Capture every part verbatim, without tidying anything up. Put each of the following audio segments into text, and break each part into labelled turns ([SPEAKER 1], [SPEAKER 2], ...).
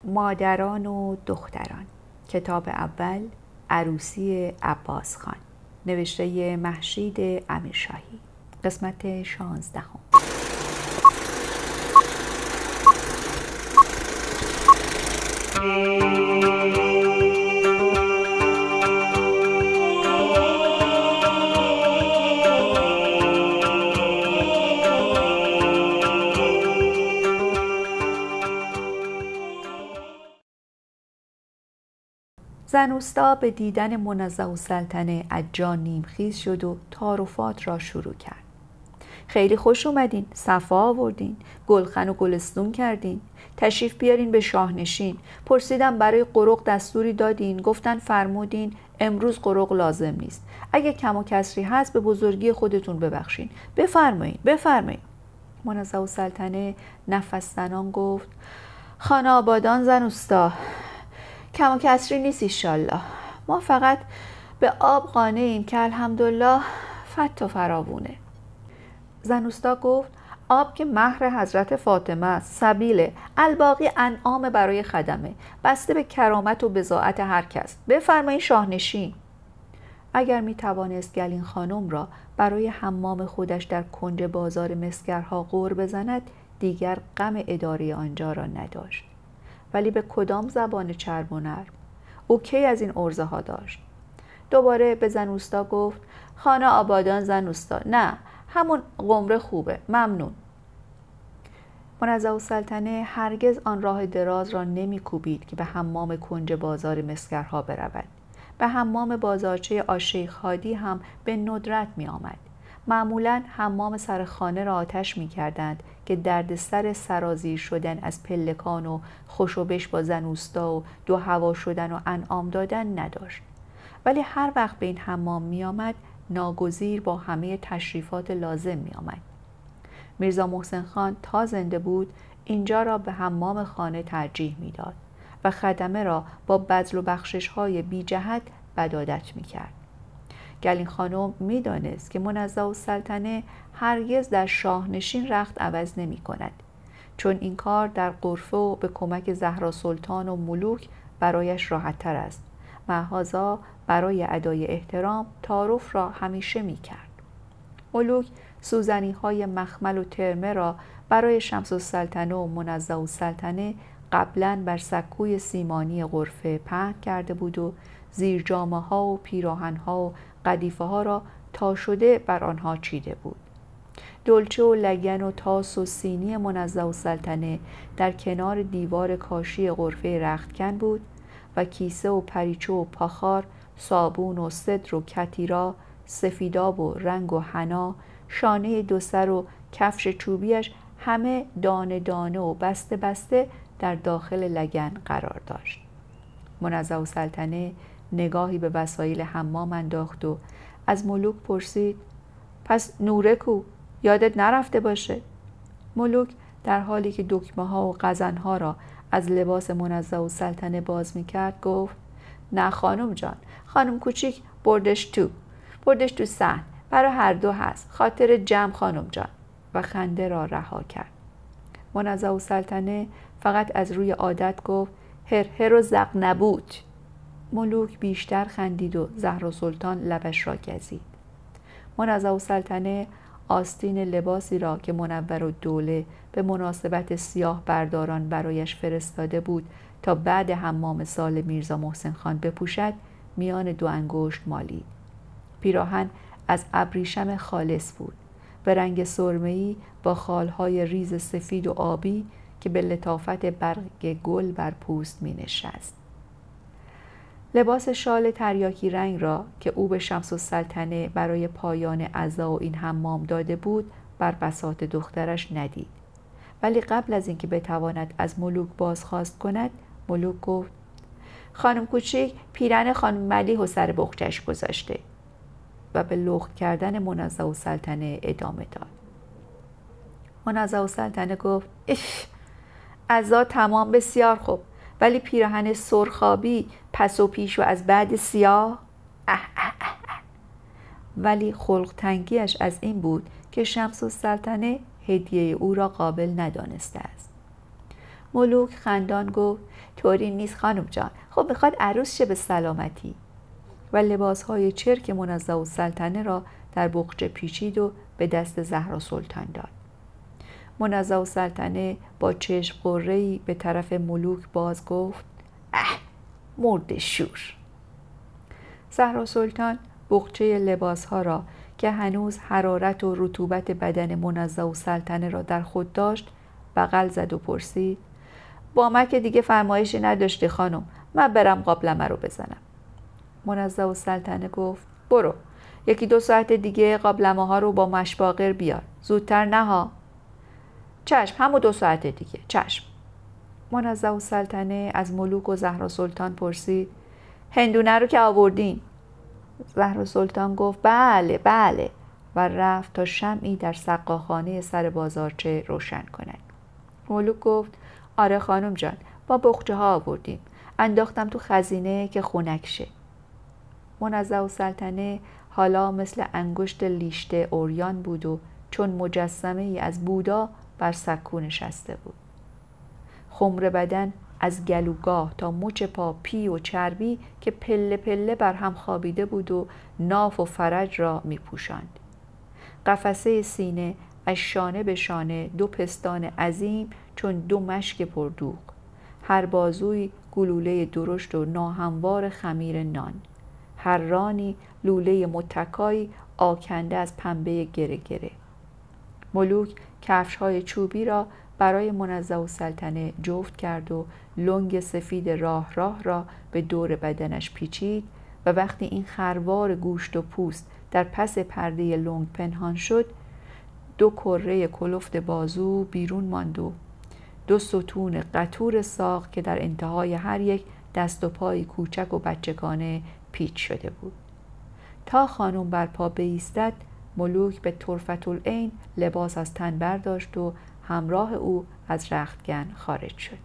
[SPEAKER 1] مادران و دختران. کتاب اول، عروسی عباس خان، نوشته مهشید امیرشاهی. قسمت شانزدهم. زن اوستا به دیدن منزه‌السلطنه از جا نیمخیز شد و تعارفات را شروع کرد. خیلی خوش اومدین، صفا آوردین، گلخن و گلستون کردین، تشریف بیارین به شاهنشین. پرسیدم برای قرق دستوری دادین، گفتن فرمودین امروز قرق لازم نیست، اگه کم و کسری هست به بزرگی خودتون ببخشین. بفرمایین بفرمایین. منزه‌السلطنه نفس زنان گفت: خانه آبادان زن اوستا، کم و کسری نیست ایشالله. ما فقط به آب قانع ایم که الحمدلله فت و فراوونه. زن اوستا گفت: آب که مهر حضرت فاطمه است، سبیله، الباقی انعام برای خدمه، بسته به کرامت و بضاعت هر کس. بفرمایین شاهنشین. اگر می توانست گلین خانم را برای حمام خودش در کنج بازار مسگرها غور بزند، دیگر غم اداره آنجا را نداشت. ولی به کدام زبان چرب و نرم؟ او کی از این عرضه ها داشت؟ دوباره به زن اوستا گفت: خانه آبادان زن اوستا، نه همون قمره خوبه، ممنون. منزه‌السلطنه هرگز آن راه دراز را نمی کوبید که به حمام کنج بازار مسگرها برود. به حمام بازارچه آشیخ هادی هم به ندرت می آمد. معمولاً حمام سر خانه را آتش می کردند که دردسر سرازیر شدن از پلکان و خوشوبش با زن اوستا و دو هوا شدن و انعام دادن نداشت. ولی هر وقت به این حمام می آمد، ناگزیر با همه تشریفات لازم می آمد. میرزا محسن خان تا زنده بود اینجا را به حمام خانه ترجیح می داد و خدمه را با بذل و بخشش های بی جهت بدادت می کرد. گلین خانم می دانست که منزه‌السلطنه هرگز در شاهنشین رخت عوض نمی کند، چون این کار در غرفه و به کمک زهرا سلطان و ملوک برایش راحت تر است. معاذا برای ادای احترام تعارف را همیشه می کرد. ملوک سوزنی های مخمل و ترمه را برای شمس السلطنه و منزه‌السلطنه قبلا بر سکوی سیمانی غرفه پهن کرده بود و زیر جامه ها و پیراهن ها و قدیفه ها را تا شده بر آنها چیده بود. دلچه و لگن و تاس و سینی منزه‌السلطنه در کنار دیوار کاشی غرفه رختکن بود و کیسه و پریچه و پاخار، صابون و صدر و کتیرا، سفیداب و رنگ و حنا، شانه دو سر و کفش چوبیش همه دانه دانه و بسته بسته در داخل لگن قرار داشت. منزه‌السلطنه نگاهی به وسایل حمام انداخت و از ملوک پرسید: پس نوره کو؟ یادت نرفته باشه؟ ملوک در حالی که دکمه ها و قزن ها را از لباس منزه‌السلطنه باز می کرد گفت: نه خانم جان، خانم کوچیک بردش تو بردش تو صحن، برای هر دو هست، خاطر جمع خانم جان. و خنده را رها کرد. منزه‌السلطنه فقط از روی عادت گفت: هر هر و زق نبود. ملوک بیشتر خندید و زهرا سلطان لبش را گزید. منزه‌السلطنه آستین لباسی را که منورالدوله به مناسبت سیاه برداران برایش فرستاده بود تا بعد حمام سال میرزا محسن خان بپوشد، میان دو انگشت مالید. پیراهن از ابریشم خالص بود، به رنگ سرمه‌ای با خالهای ریز سفید و آبی که به لطافت برگ گل بر پوست می نشست. لباس شال تریاکی رنگ را که او به شمس السلطنه برای پایان عزا و این حمام داده بود بر بساط دخترش ندید. ولی قبل از اینکه بتواند از ملوک بازخواست کند، ملوک گفت: خانم کوچیک پیرن خانم ملیح و سر بخچش گذاشته. و به لخت کردن منزه‌السلطنه ادامه داد. منزه‌السلطنه گفت: اش، عزا تمام، بسیار خوب، ولی پیراهن سرخابی پس و پیش و از بعد سیاه. اه اه اه اه. ولی خلق تنگیش از این بود که شمس السلطنه هدیه او را قابل ندانسته است. ملوک خندان گفت طوری نیست خانم جان، خب میخواد عروس شه به سلامتی. و لباسهای چرک منزه السلطنه را در بقچه پیچید و به دست زهرا سلطان داد. منزه السلطنه با چشم قره‌ای به طرف ملوک باز گفت اه مرد شور. زهرا سلطان بقچه لباسها را که هنوز حرارت و رطوبت بدن منزه السلطنه را در خود داشت بغل زد و پرسید با من که دیگه فرمایشی نداشتی خانم، من برم قابلمه رو بزنم. منزه السلطنه گفت برو، یکی دو ساعت دیگه قابلمه ها رو با مشباغر بیار، زودتر نه ها. چشم، همون دو ساعت دیگه، چشم. منزه السلطنه از ملوک و زهرا سلطان پرسید هندونه رو که آوردین؟ زهرا سلطان گفت بله بله و رفت تا شمعی در سقاخانه سر بازارچه روشن کند. ملوک گفت آره خانم جان، با بقچه ها آوردیم، انداختم تو خزینه که خنک شه. منزه السلطنه حالا مثل انگشت لیشته اوریان بود و چون مجسمه ای از بودا بر سکو نشسته بود. خمر بدن از گلوگاه تا مچ پا پی و چربی که پله پله بر هم خوابیده بود و ناف و فرج را می پوشاند. قفسه سینه از شانه به شانه دو پستان عظیم چون دو مشک پردوغ، هر بازوی گلوله درشت و ناهموار خمیر نان، هر رانی لوله متکایی آکنده از پنبه گره گره. ملوک کفش‌های چوبی را برای منزه السلطنه جفت کرد و لنگ سفید راه راه را به دور بدنش پیچید و وقتی این خروار گوشت و پوست در پس پرده لنگ پنهان شد، دو کره کلفت بازو بیرون ماند و دو ستون قطور ساق که در انتهای هر یک دست و پای کوچک و بچگانه پیچ شده بود. تا خانم بر پا بایستد، ملوک به طرفت العین لباس از تن برداشت و همراه او از رختکن خارج شد.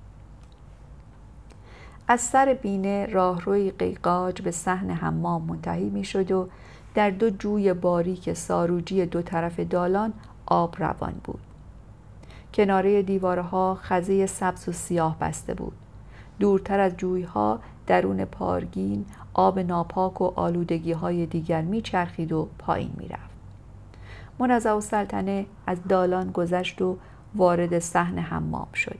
[SPEAKER 1] از سر بینه راهروی قیقاج به صحن حمام منتهی می شد و در دو جوی باریک ساروجی دو طرف دالان آب روان بود. کناره دیوارها خزه سبز و سیاه بسته بود. دورتر از جویها درون پارگین آب ناپاک و آلودگی های دیگر می چرخید و پایین می رفت. منزه السلطنه از دالان گذشت و وارد صحن حمام شد.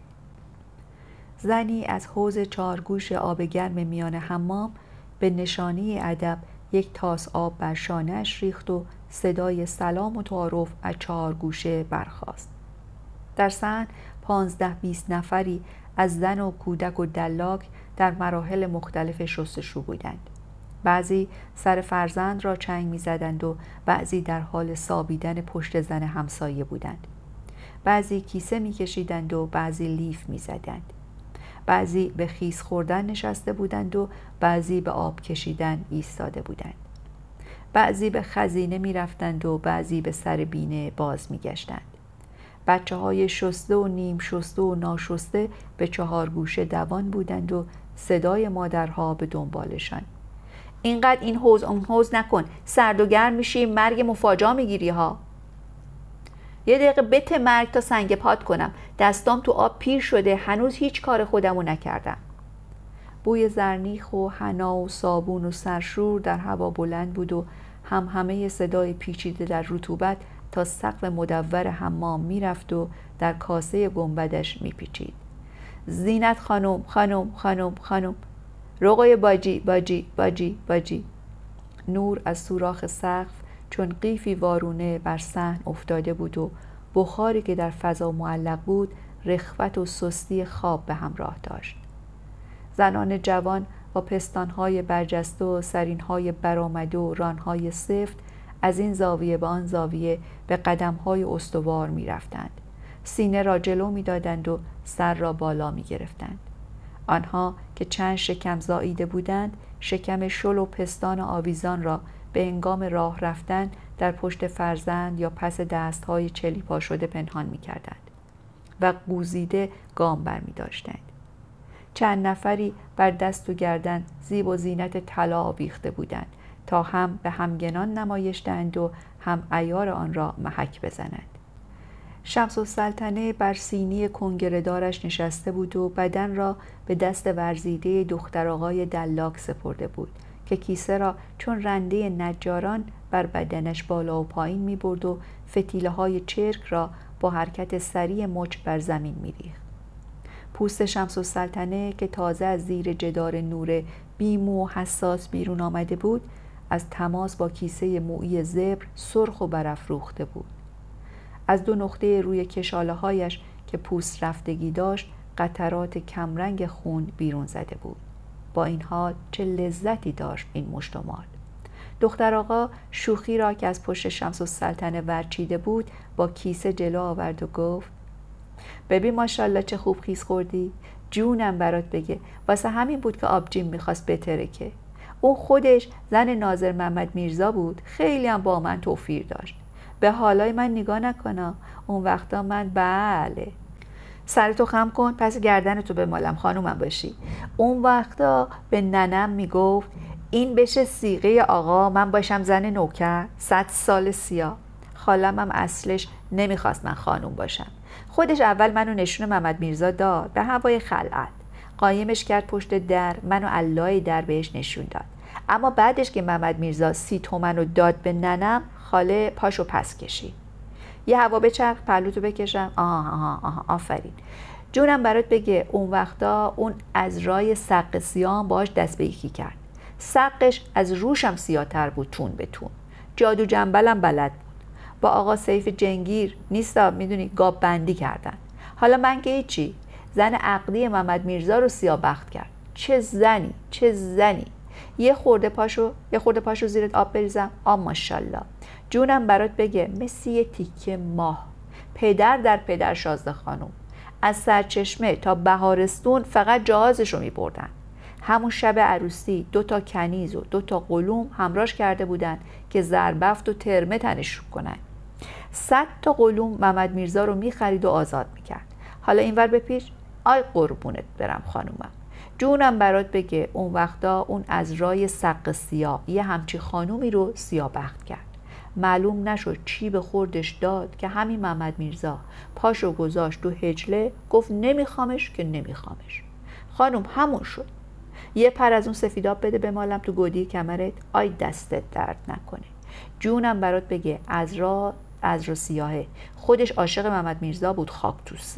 [SPEAKER 1] زنی از حوض چارگوش آب گرم میان حمام به نشانی ادب یک تاس آب بر شانه‌اش ریخت و صدای سلام و تعارف از چهارگوشه برخاست. در صحن پانزده بیست نفری از زن و کودک و دلاک در مراحل مختلف شستشو بودند. بعضی سر فرزند را چنگ می زدند و بعضی در حال سابیدن پشت زن همسایه بودند. بعضی کیسه می کشیدند و بعضی لیف می زدند. بعضی به خیس خوردن نشسته بودند و بعضی به آب کشیدن ایستاده بودند. بعضی به خزینه می رفتند و بعضی به سر بینه باز می گشتند. بچه های شسته و نیم شسته و ناشسته به چهار گوشه دوان بودند و صدای مادرها به دنبالشان. اینقدر این حوض اون حوض نکن، سرد و گرم میشی، مرگ مفاجاه میگیری ها. یه دقیقه بت مرگ تا سنگ پات کنم، دستام تو آب پیر شده، هنوز هیچ کار خودمو نکردم. بوی زرنیخ و حنا و صابون و سرشور در هوا بلند بود و هم همه صدای پیچیده در رطوبت تا سقف مدور حمام میرفت و در کاسه گنبدش میپیچید. زینت خانم خانم خانم خانم، رقای باجی باجی باجی باجی. نور از سوراخ سقف چون قیفی وارونه بر صحن افتاده بود و بخاری که در فضا معلق بود رخوت و سستی خواب به همراه داشت. زنان جوان با پستانهای برجسته و سرینهای برآمده و رانهای سفت از این زاویه به آن زاویه به قدمهای استوار می رفتند. سینه را جلو می دادند و سر را بالا می گرفتند. آنها که چند شکم زاییده بودند، شکم شل و پستان آویزان را به هنگام راه رفتن در پشت فرزند یا پس دستهای چلیپا شده پنهان می کردند و قوزیده گام بر می داشتند. چند نفری بر دست و گردن زیب و زینت طلا آویخته بودند تا هم به همگنان نمایش دهند و هم عیار آن را محک بزنند. شمس السلطنه بر سینی کنگره‌دارش نشسته بود و بدن را به دست ورزیده دختر آقای دلاک سپرده بود که کیسه را چون رنده نجاران بر بدنش بالا و پایین می برد و فتیله های چرک را با حرکت سریع مچ بر زمین می ریخت. پوست شمس السلطنه که تازه از زیر جدار نور بیمو و حساس بیرون آمده بود از تماس با کیسه مویی زبر سرخ و برافروخته بود. از دو نقطه روی کشاله هایش که پوست رفتگی داشت قطرات کمرنگ خون بیرون زده بود. با این حال چه لذتی داشت این مشت و مال. دختر آقا شوخی را که از پشت شمس السلطنه ورچیده بود با کیسه جلو آورد و گفت ببین ماشاءالله چه خوب خیز خوردی، جونم برات بگه واسه همین بود که آبجیم میخواست بترکه. اون خودش زن ناظر محمد میرزا بود، خیلی هم با من توفیر داشت. به حالای من نگاه نکنا، اون وقتا من بله سرتو خم کن پس گردنتو به مالم خانومم باشی. اون وقتا به ننم میگفت این بشه صیغه آقا من باشم زن نوکر صد سال سیاه. خالم هم اصلش نمیخواست من خانوم باشم. خودش اول منو نشون محمد میرزا داد به هوای خلعت، قایمش کرد پشت در، منو علای در بهش نشون داد. اما بعدش که محمد میرزا سی تومنو داد به ننم خاله پاشو پس کشید. یه هوا بچرخ پهلوتو بکشم. آها آها آها آفرین. جونم برات بگه اون وقتا اون از رای سق سیام باش دست به یکی کرد. سقش از روشم سیاتر بود تون به تون. جادو جنبلم بلد بود. با آقا سیف جنگیر نیستا میدونی گاب بندی کردن. حالا من که هیچی، زن عقدی محمد میرزا رو سیابخت کرد. چه زنی چه زنی. یه خورده پاشو یه خورده پاشو زیرت آب بریزم. آ ماشاءالله. جونم برات بگه مثل یه تیکه ماه، پدر در پدر شازده خانوم. از سرچشمه تا بهارستون فقط جهازشو می بردن. همون شب عروسی دو تا کنیز و دو تا قلوم همراهش کرده بودن که زربفت و ترمه تنش کنن. صد تا قلوم محمد میرزا رو می خرید و آزاد می کرد. حالا اینور بپیش. آی قربونت برم خانومم. جونم برات بگه اون وقتا اون از رای سق سیاه یه همچی خانومی رو سیابخت کرد. معلوم نشد چی به خوردش داد که همین محمد میرزا پاشو گذاشت تو هجله، گفت نمیخوامش که نمیخوامش. خانم همون شد. یه پر از اون سفیداب بده به مالم تو گودی کمرت. آی دستت درد نکنه. جونم برات بگه از را از را سیاهه. خودش عاشق محمد میرزا بود خاک تو سر.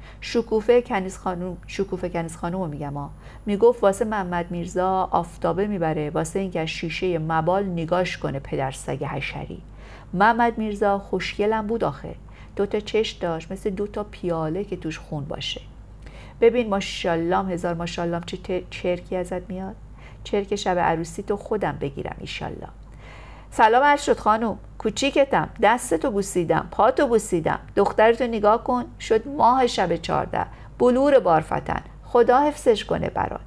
[SPEAKER 1] شکوفه کنیز خانوم شکوفه کنیز خانومو میگم ها. میگفت واسه محمد میرزا آفتابه میبره واسه اینکه از شیشه مبال نگاش کنه پدر سگ حشری. محمد میرزا خوشگلم بود آخه. دوتا چشم داشت مثل دوتا پیاله که توش خون باشه. ببین ماشاءالله هزار ماشاءالله چه چرکی ازت میاد. چرک شب عروسی تو خودم بگیرم ایشالله. سلام عرض شد خانوم. کوچیکتم، دستتو بوسیدم، پاتو بوسیدم. دخترتو نگاه کن، شد ماه شب چارده، بلور بارفتن. خدا حفظش کنه برات.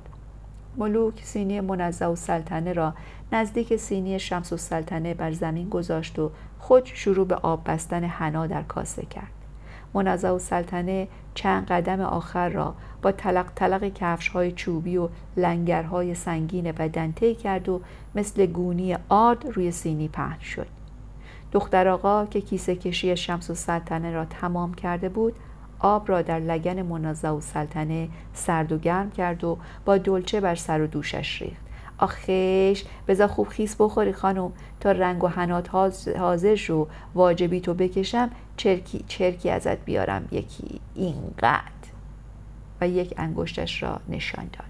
[SPEAKER 1] ملوک سینی منزه السلطنه را نزدیک سینی شمس السلطنه بر زمین گذاشت و خود شروع به آب بستن حنا در کاسه کرد. منزه السلطنه چند قدم آخر را با تلق تلق کفش‌های چوبی و لنگرهای سنگین بدن طی کرد و مثل گونی آرد روی سینی پهن شد. دختر آقا که کیسه کشی شمس السلطنه را تمام کرده بود، آب را در لگن منزه السلطنه سرد و گرم کرد و با دلچه بر سر و دوشش ریخت. آخیش بذار خوب خیس بخوری خانم تا رنگ و حنات حاضر شو، واجبی تو بکشم چرکی, چرکی ازت بیارم یکی اینقدر. و یک انگشتش را نشان داد.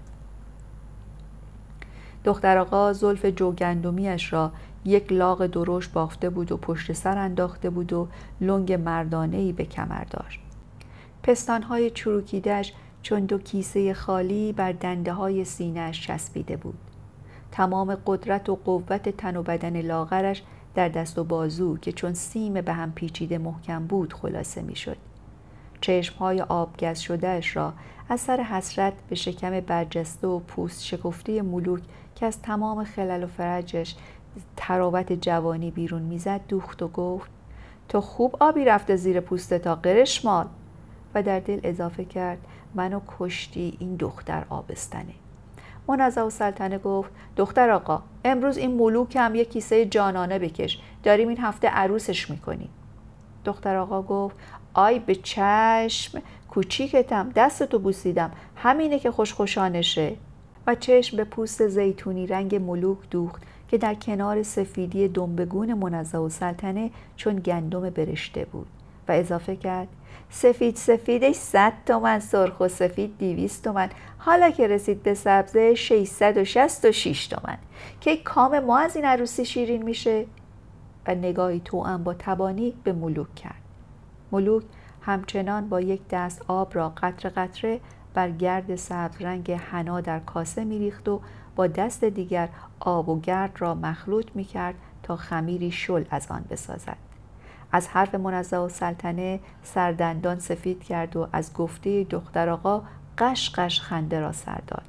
[SPEAKER 1] دختر آقا زلف جوگندمیش را یک لاغ درشت بافته بود و پشت سر انداخته بود و لنگ مردانه‌ای به کمر داشت. پستانهای چروکیده‌اش چون دو کیسه خالی بر دنده های سینه‌اش چسبیده بود. تمام قدرت و قوت تن و بدن لاغرش در دست و بازو که چون سیم به هم پیچیده محکم بود خلاصه می شد. چشمهای آبگز شدهش را از سر حسرت به شکم برجسته و پوست شکفته ملوک که از تمام خلل و فرجش تراوت جوانی بیرون میزد دوخت و گفت تو خوب آبی رفته زیر پوست تا قرش مال. و در دل اضافه کرد منو کشتی این دختر آبستنه. منزه السلطنه گفت دختر آقا امروز این ملوک هم یک کیسه جانانه بکش، داریم این هفته عروسش میکنیم. دختر آقا گفت آی به چشم کوچیکتم، دستتو بوسیدم، همینه که خوشخوشانشه. و چشم به پوست زیتونی رنگ ملوک دوخت که در کنار سفیدی دنبگون منزه‌السلطنه چون گندم برشته بود و اضافه کرد سفید سفیدش صد تومن، سرخ و سفید دیویست تومن، حالا که رسید به سبزه ششصد و شصت و شش تومن. که کام ما از این عروسی شیرین میشه. و نگاهی توأم با تبانی به ملوک کرد. ملوک همچنان با یک دست آب را قطره قطره بر گرد سبز رنگ حنا در کاسه میریخت و با دست دیگر آب و گرد را مخلوط میکرد تا خمیری شل از آن بسازد. از حرف منزه‌السلطنه سردندان سفید کرد و از گفته دختر آقا قش قش خنده را سر داد.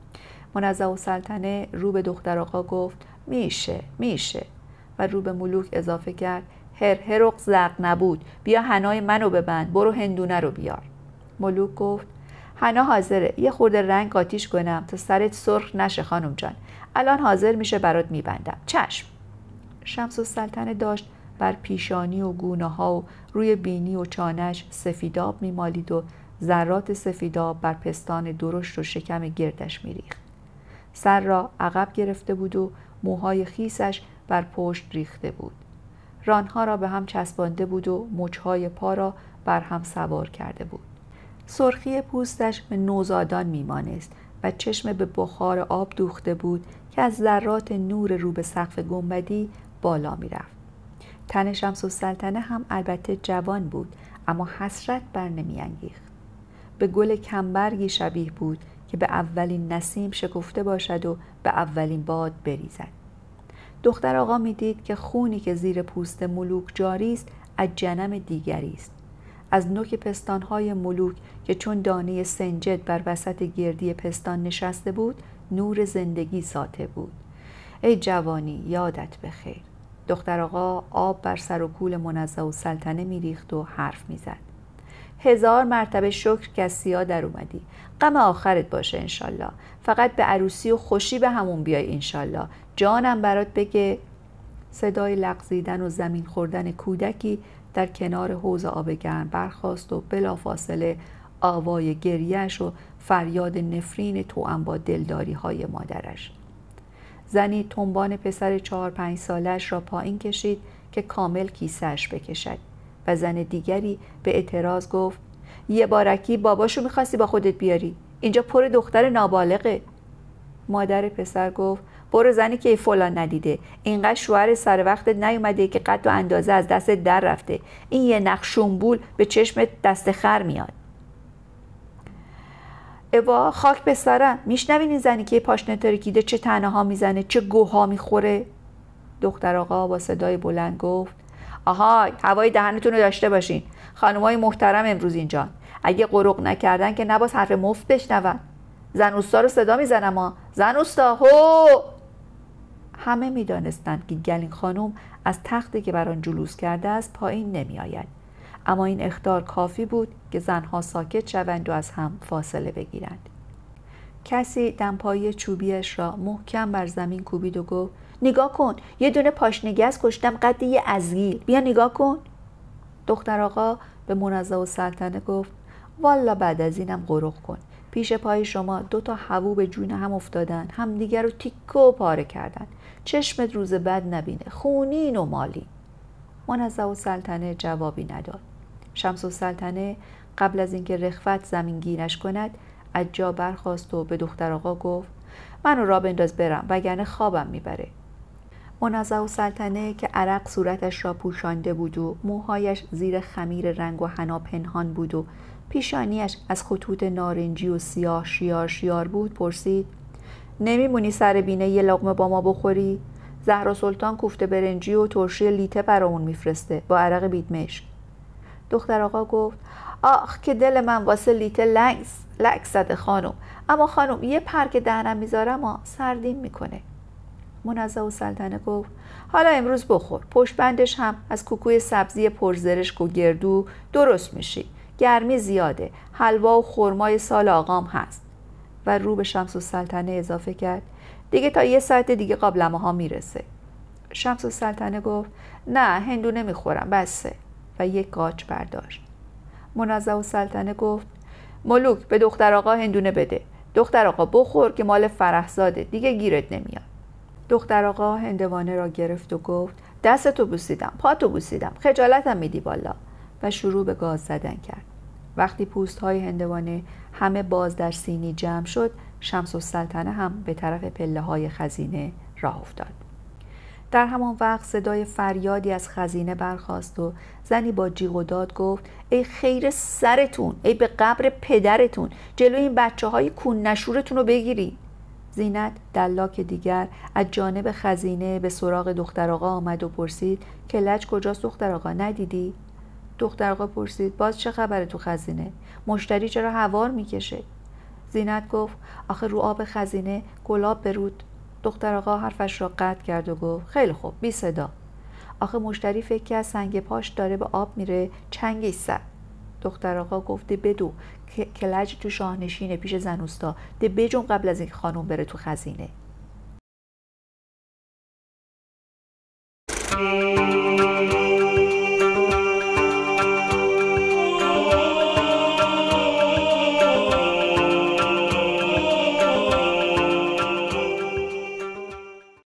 [SPEAKER 1] منزه‌السلطنه رو به دختر آقا گفت میشه میشه و رو به ملوک اضافه کرد هر هرق زرق نبود، بیا حنای منو ببند، برو هندونه رو بیار. ملوک گفت حنا حاضره، یه خورده رنگ آتیش کنم تا سرت سرخ نشه خانم جان، الان حاضر میشه برات میبندم. چشم. شمس السلطنه داشت بر پیشانی و گونه ها و روی بینی و چانش سفیداب میمالید و ذرات سفیداب بر پستان درشت و شکم گردش میریخت. سر را عقب گرفته بود و موهای خیسش بر پشت ریخته بود. رانها را به هم چسبانده بود و مچهای پا را بر هم سوار کرده بود. سرخی پوستش به نوزادان میمانست و چشم به بخار آب دوخته بود که از ذرات نور رو به سقف گنبدی بالا میرفت. تن شمس السلطنه هم البته جوان بود، اما حسرت بر نمی انگیخت. به گل کمبرگی شبیه بود که به اولین نسیم شکفته باشد و به اولین باد بریزد. دختر آقا می دید که خونی که زیر پوست ملوک جاری است از جنم دیگری است. از نوک پستانهای ملوک که چون دانه سنجد بر وسط گردی پستان نشسته بود نور زندگی ساطع بود. ای جوانی یادت بخیر. دختر آقا آب بر سر و کول منزه‌السلطنه میریخت و حرف میزد. هزار مرتبه شکر که از سیاه در اومدی. غم آخرت باشه انشالله. فقط به عروسی و خوشی به همون بیای انشالله. جانم برات بگه. صدای لغزیدن و زمین خوردن کودکی در کنار حوض آب گرم برخاست و بلافاصله آوای گریه‌اش و فریاد نفرین توأم با دلداری های مادرش. زنی تنبان پسر چهار پنج سالش را پایین کشید که کامل کیسه‌اش بکشد و زن دیگری به اعتراض گفت یه بارکی باباشو میخواستی با خودت بیاری، اینجا پر دختر نابالغه. مادر پسر گفت برو زنی که فلان ندیده، اینقدر شوهر سر وقتت نیومده که قد و اندازه از دست در رفته، این یه نقشونبول به چشمت دست خر میاد. اوا خاک به سرم، میشنوین این زنی که پاشنه ترکیده چه طعنه ها میزنه، چه گوها میخوره؟ دختر آقا با صدای بلند گفت آهای هوای دهنتون رو داشته باشین، خانمای محترم امروز اینجا، اگه قرق نکردن که نباز حرف مفت بشنون. زن اوستا رو صدا میزنم ها، زن اوستا هو. همه میدانستند که گلین خانم از تختی که بر آن جلوس کرده است پایین نمی آید، اما این اخطار کافی بود که زنها ساکت شوند و از هم فاصله بگیرند. کسی دمپایی چوبیش را محکم بر زمین کوبید و گفت نگاه کن، یه دونه پاشنگز کشتم قد یه ازگیل، بیا نگاه کن. دختر آقا به منزه‌السلطنه گفت والا بعد از اینم قرق کن، پیش پای شما دو تا حبو به جون هم افتادن، هم دیگر رو تیکه و پاره کردن، چشمت روز بد نبینه، خونین و مالین. منزه‌السلطنه جوابی نداد. شمس السلطنه قبل از اینکه رخوت زمینگیرش کند از جا برخاست و به دختر آقا گفت منو را بنداز برم وگرنه خوابم میبره. منزه‌السلطنه که عرق صورتش را پوشانده بود و موهایش زیر خمیر رنگ و حنا پنهان بود و پیشانیش از خطوط نارنجی و سیاه شیار شیار بود پرسید نمیمونی سر بینه یه لقمه با ما بخوری؟ زهرا سلطان کوفته برنجی و ترشی لیته برامون میفرسته با عرق بیدمشک. دختر آقا گفت آخ که دل من واسه لیته لنگس لک زده خانم، اما خانم یه پر که دهنم میذارم ها سردیم میکنه. منزه‌السلطنه گفت حالا امروز بخور، پشت بندش هم از کوکوی سبزی پرزرشک و گردو درست میشی، گرمی زیاده، حلوا و خرمای سال آقام هست. و رو به شمس السلطنه اضافه کرد دیگه تا یه ساعت دیگه قابلمه ها میرسه. شمس السلطنه گفت نه هندونه میخورم بسه و یک قاچ برداشت. منزه السلطنه گفت ملوک به دختر آقا هندونه بده. دختر آقا بخور که مال فرحزاده، دیگه گیرت نمیاد. دختر آقا هندوانه را گرفت و گفت دستتو بوسیدم، پاتو بوسیدم، خجالتم میدی والا، و شروع به گاز زدن کرد. وقتی پوست های هندوانه همه باز در سینی جمع شد، شمس السلطنه هم به طرف پله های خزینه راه افتاد. در همان وقت صدای فریادی از خزینه برخاست و زنی با جیغ و داد گفت ای خیر سرتون، ای به قبر پدرتون، جلوی این بچه های کون نشورتون رو بگیری. زینت دلاک دیگر از جانب خزینه به سراغ دختر آقا آمد و پرسید کلج کجاست دختر آقا، ندیدی؟ دختر آقا پرسید باز چه خبره تو خزینه؟ مشتری چرا هوار میکشه؟ زینت گفت آخه رو آب خزینه گلاب برود. دختر آقا حرفش را قطع کرد و گفت خیلی خوب بی صدا. آخه مشتری فکر که از سنگ پاش داره به آب میره چنگش زد. دختر آقا گفت ده بدو کلج تو شاهنشینه پیش زنوستا، ده بجون قبل از این خانوم بره تو خزینه.